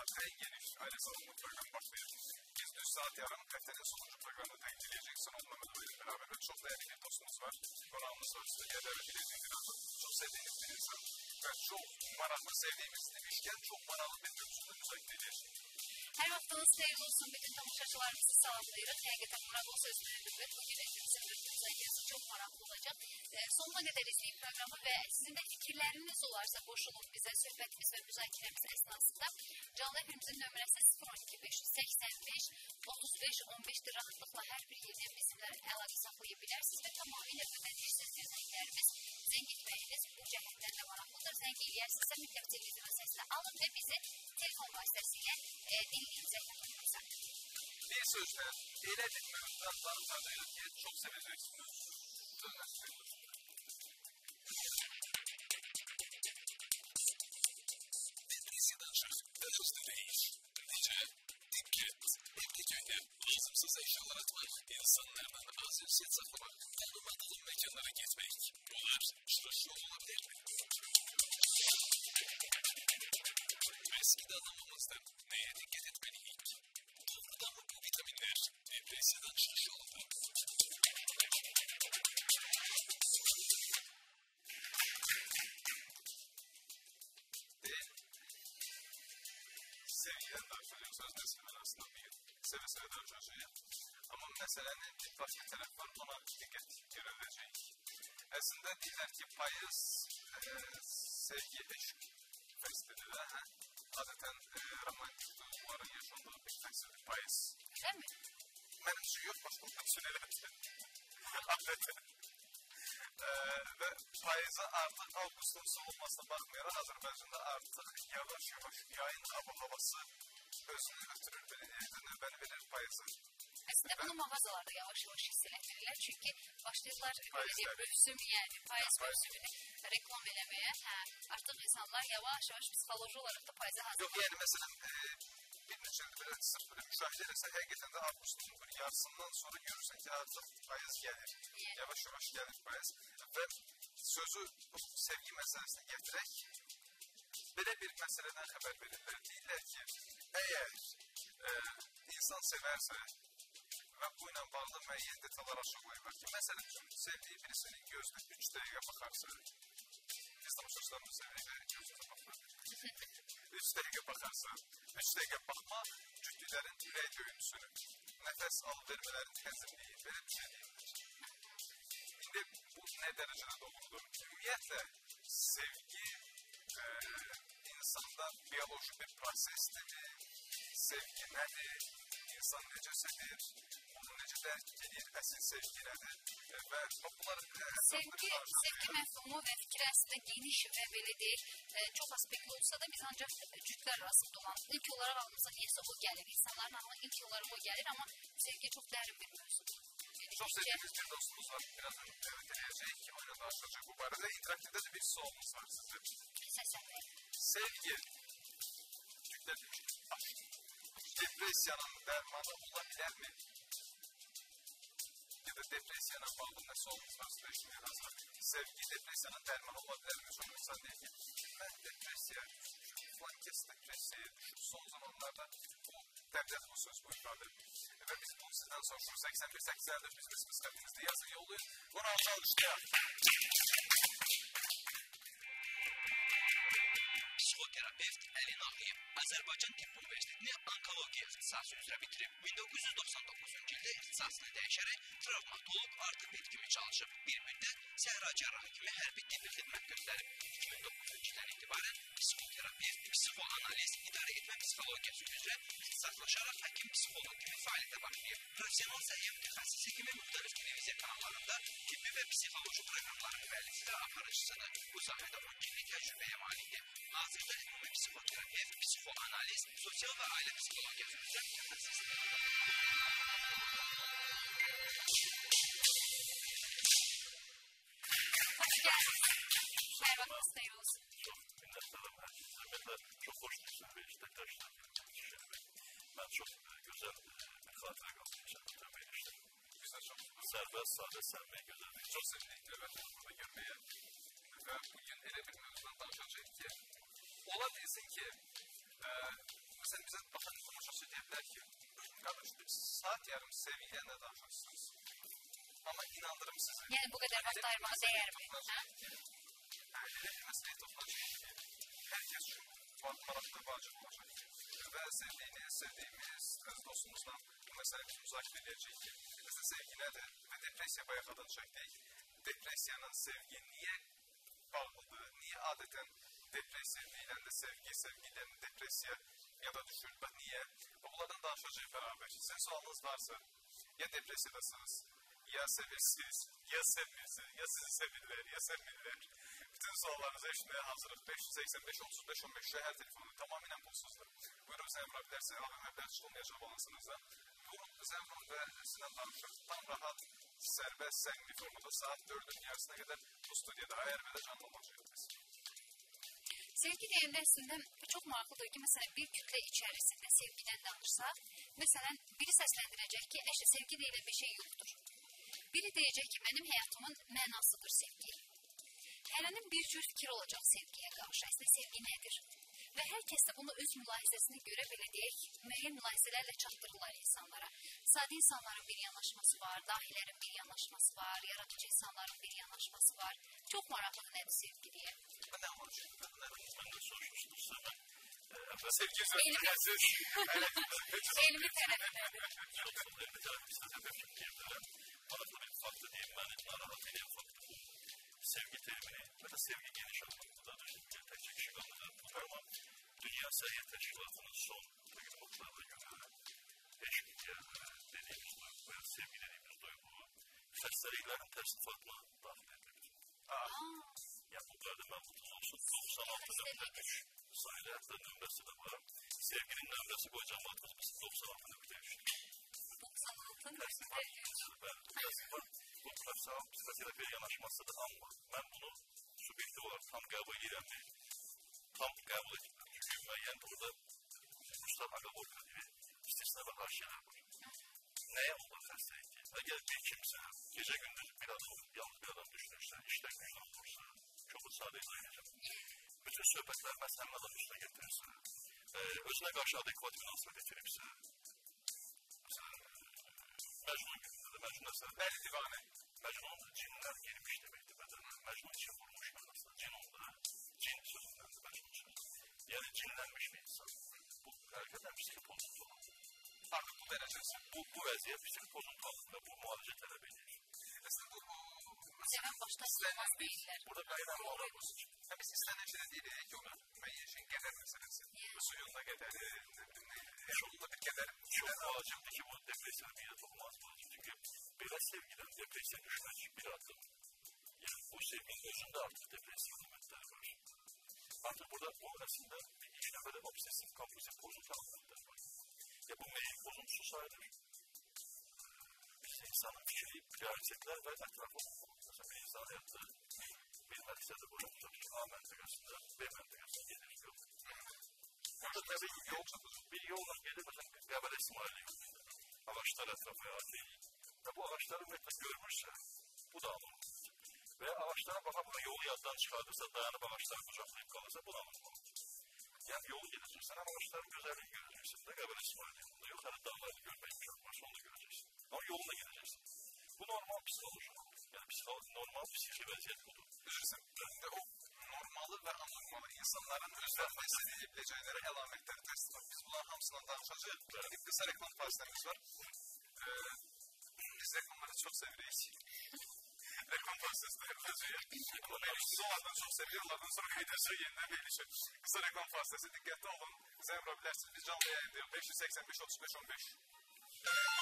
en geniş aile savunma programı başlıyor. Biz düz saat yarım haftanın sonuncu programını dengeleyecek. Son olmamada benimle beraber ve çok değerli bir dostumuz var. Konağımız var. Stüdyoda ve bildiğiniz biraz çok sevdiğiniz bir insan. Ve çok meraklı sevdiğimiz demişken çok meraklı bir mevzusunu müzakere edeceğiz. Her vaxtınız xeyirli olsun. Bütün tamaşaçılarımızı salamlayırıq. Həqiqətən maraqlı sözlərdir və bugün hepimizin müzakirəsi çox maraqlı olacaq. Sonuna qədər izləyib proqramı və sizin də fikirləriniz olarsa qoşulub bizə söhbətimiz və müzakirəmiz əsnasında canlı efimizin nömrəsi 012 585 35 15-dir. Rahatlıqla hər bir yerdən bizimlə əlaqə saxlaya bilərsiniz və tamamilə ödənişsizdir zənglərimiz. Zəng etməyiniz bu cəhətdən də maraqlıdır. Zəng eləyərsinizsə mütləq televizyon səsini alın və bizi telefon vasitəsilə dinləyinizə yaxınlaşaq. Bir sözlə, elə bir mövzudan danışacağıq ki, çox sevəcəksiniz. Dönərsiniz. Depresya danışıq, hızlı değil. Nece? Dikkat. Evdeköyde lazımsız eşyalar atmak, insanlardan az ünsiyet saklamak, tanımadığın mekanlara gitmek. Bunlar çıkış yolu olabilir mi? Eskide anlamamızdan neye dikkat etmeliyik? Doğrudan mı bu vitaminler depresyadan çıkış yolunda? Sevgiden danışacağım. Söz neslinden aslında bir seve danışacağım. Ama meselenin bir başka tarafı var, ona dikkat görülecek. Aslında deyirlər ki, payız sevgi, eşq festivalı da adeten romantik duyguların yaşandığı bir festival payız. Öyle mi? Benim için yok, başka personelerden. Adeten. Ve payıza artık Ağustos'un son olmasına bakmayarak Azerbaycan'da artık yavaş yavaş yayın havası özünü götürür. Beni verir payızı. Aslında bunu mağazalarda yavaş yavaş hissettirirler. Çünkü başlayırlar mövsüm, yani payız mövsümünü reklam eləməyə. Artık insanlar yavaş yavaş psixoloji olarak da payıza hazır. Yok yani mesela bir neçəndə belə sırf böyle müşahidə edersen həqiqətən də Ağustos'un bir yarısından sonra görürsən ki artık payız gelir. Yavaş yavaş gelir payız. Ve sözü bu sevgi meselesine getirək belə bir meseleden haber verirler. Deyirlər ki eğer insan severse ve buyla bağlı müəyyən detallar aşağılayırlar ki mesela sevdiği birisinin gözünə 3 dəqiqə baxarsa biz tamaşaçılarımız sevdiği gözünə baxar. 3 dəqiqə baxarsa 3 dəqiqə baxma cütlülərin ürək döyüntüsünü nəfəs alıvermələrin tənzimliyi belə bir şey deyildir. İndi bu nə dərəcədə doğrudur? Ümumiyyətlə sevgi insanda biyoloji bir prosesdir. Sevgi nədir? İnsan necəsidir? Onu necə dərk edir? Əsil sevgi nədir? Və bunlar... Sevgi məfhumu və fikri əslində geniş və belə deyək, çox aspektli olsa da biz ancaq cütlər arasında olan ilk olaraq ağımıza niyəsə o gəlir. İnsanların ağına ilk olaraq o gəlir, amma sevgi çox dərin bir mövzudur. Çok sevdiğimiz bir dostumuz var. Birazdan deneyeceğiz ki oyuna başlayacak bu barada. İnteraktifde de bir sorumuz var size. Sevgi. Depresyanın dermanı olabilir mi? Ya da depresyana bağlı ne sorumuz var size şimdi hazır. Sevgi depresyanın dermanı olabilir mi? Çok insan değil ki. Ben depresya, falan kes depresyaya düşüp son zamanlarda bu devlet bu söz bu ifade. Ve biz bunu sizden soruşuruz. 81-84 bizim ismimiz kalbimizde yazın yolluyor. Bunu alışlayalım. Psixoterapevt Əlin Ağayev Azərbaycan Tibb Universitetini onkologiya ixtisası üzrə bitirib. 1999-cu ildə ixtisasını dəyişərək travmatoloq artıq bit kimi çalışıb. Bir müddət səhra cərrahı kimi hərbi tibbi xidmət göstərib. 2009-cu ildən etibarən psixoterapevt, psixoanaliz, idarəetmə psixologiyası üzrə ixtisaslaşaraq həkim-psixoloq kimi fəaliyyətə başlayıb. Profesional səhiyyə mütəxəssisi kimi müxtəlif televiziya kanallarında tibbi və psixoloji proqramların müəllifi və aparıcısıdır. Bu sahədə 12 illik təcrübəyə malikdir. Hazırda ümumi psixoterapevt, psixoanaliz, sosial və ailə psixologiyası üzrə mütəxəssisdir. Hoş geldiniz. Her vaktiniz hayır olsun. Çok minnettarım her size. Ben de çok hoş bir süreçte karşılaştım. Ben çok güzel bir hatıra kaldım. Tabii işte. Güzel, çok serbest, sade, sevmeyi güzel. Çok sevindim. Evet, burada görmeye. Ve bugün öyle bir mevzudan danışacağım ki ola bilsin ki mesela ki, qardaş, saat yarım sevgiyle də danışırsınız. Amma inandırım sizi. Yəni bu qədər vaxt ayırmağa dəyərmi? Elə bir məsələyə toxunacaq ki, hər kəs üçün maraqlı vacib olacaq. Və sevdiyimiz öz dostumuzla bu məsələni biz müzakirə edəcəyik ki, bizdə sevgi nədir və depressiya bayaq adını çəkdik. Depressiyanın sevgi niyə bağlıdır, niyə adətən depressiya deyiləndə sevgi ilə depressiya yada düşür və niyə? Bunlardan danışacağıq bərabər. Sizin sualınız varsa, ya depressiyadasınız, ya sevirsiniz, ya sevmirsiniz, ya sizi sevirlər, ya sevmirlər. Bütün suallarınızı eşitməyə hazırıq. 585-35-15 şəhər telefonu tamamilə pulsuzdur. Buyurun, zəng vura bilərsiniz, əlavə məbləğ çıxılmayacaq balansınızda. Buyurun, zəng vurun və sizinlə danışıq. Tam rahat, sərbəst, səngli formada saat 4-ün yarısına qədər bu studiyada ARV-də canlı olacaq. Sevgi deyəndə əslində çox maraqlıdır ki, məsələn, bir kütlə içərisində sevgidən danışsaq, məsələn, biri səsləndirəcək ki, əşi, sevgi deyilən bir şey yoxdur. Biri deyəcək ki, mənim həyatımın mənasıdır sevgi. Hərənin bir cür fikir olacaq sevgiyə qarşı, əslində sevgi nədir? Və hər kəs də bunu öz mülahizəsinə görə belə deyək, müəyyən mülahizələrlə çatdırırlar insanlara. Sadə insanların bir yanaşması var, dahilərin bir yanaşması var, yaradıcı insanların bir yanaşması var. Çox maraqlıdır nədir sevgi deyə. Ben ne anlamışım? Ben de soruşmuştum sana. Sevgi üzerindəsiz. Elmi tərəfindədir. Çok elmi tərəfi sizə demişim diyebilirim. Maraqlı bir faktı diyeyim, beni narahat edən faktı bu. Sevgi terimini ve de sevgi geniş anlamındadır. Tek kişi anlayacak ama Dünya Səhiyyə Təşkilatının son təqdimatlarına görə eşitliyə dediyimiz duygu veya sevgi dediğimiz duygu xəstəliklərin təsnifatına daxil edilir. Yani bu kadar məlumatınız olsun. 96.3 sayılı hətta nömrəsi də var. Sevginin nömrəsi qoy cəmaatımız 96.3. 96.3. Bu psixosiyal bir yanaşmasıdır amma mən bunu subyektiv olarak tam qəbul edirəm deyil. Tam qəbul etmirəm. Çünki müəyyən burada Mustafa Agaborka gibi istisna və haşiyələr var. Nəyə olur xəstəlik ki? Əgər bir kimsə gecə gündüz bir adam, yalnız bir adam düşünürsə, işdə güclə olursa, çox sadə izah edəcəm. Bütün söhbətlər məsələn adam üstünə getirirsə, özünə qarşı adekvat münasibət etiribsə, məsələn, Məcnun günündə də Məcnun əsəri. Bəli, divanə. Məcnun cinlər girmiş deməkdir bədənə. Məcnun içə vurmuş mənasında. Cin onda, cin sözündən də Məcnun sözü. Yəni cinlənmiş bir insan. Bu həqiqətən psixopozuntu olan. Artıq bu dərəcəsi. Bu vəziyyət psixopozuntu alır və bu müalicə tələb edir. Əslində bu... Sevən başda çıxmaz deyirlər. Burada qaydan olar bu. Biz istənən şey deyirik ki, müəyyən şeyin qədər məsələsi. Suyunda qədəri, yolunda bir qədər. Çox vacibdir ki, bu depresiyanı bir yere toxunmaz vacib. Çünki belə sevgidən depresiya düşmək bir adım. Yəni, bu sevginin özündə artıq depresiya əlamətləri var. Artıq burada bu əslində ilk nəfədə obsessiv kompulsiv pozuntu əlamətləri var. Ya bu meyil pozuntusu sayılır. Biz insanın fikri, prioritetlər və ətrafı olmalı. Məsələn, bir insan həyatda bir məqsədə qoyulmuşdur ki, A məntəqəsində, B məntəqəsində gedir, yox. Burada təbii ki, bir yolla gedir, məsələn, Qəbələ İsmaili yolunda. Ağaçlar ətrafı həyatı və bu ağaçları ümumiyyətlə görmürsə, bu da alınmalıdır. Və ağaçlara baxa-baxa yolu yaddan çıxardırsa, dayanıb ağaçları qucaqlayıb qalırsa, bu da alınmalıdır. Yəni, yolu gedirsən, həm ağaçların gözəlliyi görəcəksin də Qəbələ İsmaili yolunda. Yox, hələ dağları görmək imkanı varsa, onu da görəcəksin. Amma yolunda gedəcəksin. Bu normal psixoloji. Yəni, normal psixi vəziyyət budur. Bilirsin, o normalı və anormalı insanların özlərində istədiyi biləcəkləri əlamətləri təsdiq var. Biz bunların hamısından danışacağıq. Bir qısa reklam fasilemiz var. Biz reklamları çox sevirik. Reklam fasilesinde yapılacağıq. Ama siz onlardan çox sevirik. Onlardan sonra edəcək yenidən verilişir. Qısa reklam fasilesi diqqətli olun. Zəng vura bilərsiniz. Biz canlı yayındayıq. 585-35-15.